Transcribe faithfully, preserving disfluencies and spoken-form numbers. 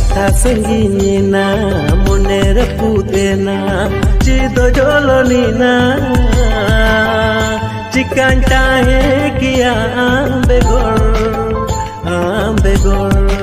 कथा संगीना मने रपुदेना चिदो जलनीना चिकान चाहे किया बेगोर बेगोर